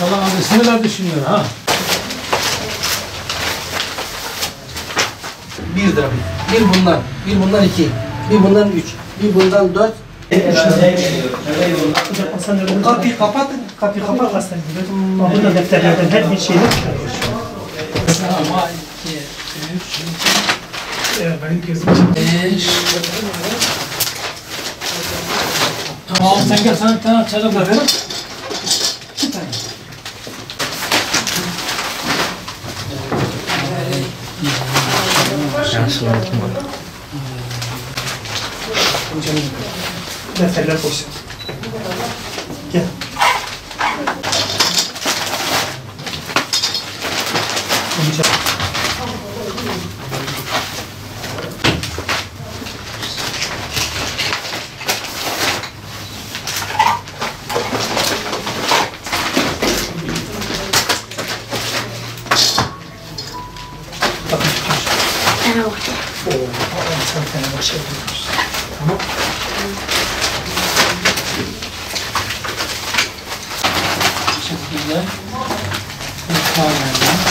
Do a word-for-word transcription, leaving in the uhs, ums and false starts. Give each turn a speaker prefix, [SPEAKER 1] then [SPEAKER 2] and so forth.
[SPEAKER 1] Maşallah adresini verdi şimdi ha.
[SPEAKER 2] Bir lira. Bir bundan. Bir bundan iki. Bir bundan üç. Bir bundan dört. Kapıyı kapatın. Kapıyı kapatın.
[SPEAKER 3] Burada defterlerden her bir şeyler çıkarıyor.
[SPEAKER 1] Ama iki, üç,
[SPEAKER 3] Benim gözüm
[SPEAKER 1] beş. Tamam sen gel sana bir tane çadır da verin. İki tane.
[SPEAKER 3] defterler boş. Gel. Tamam.
[SPEAKER 1] Bu şekilde bir tane.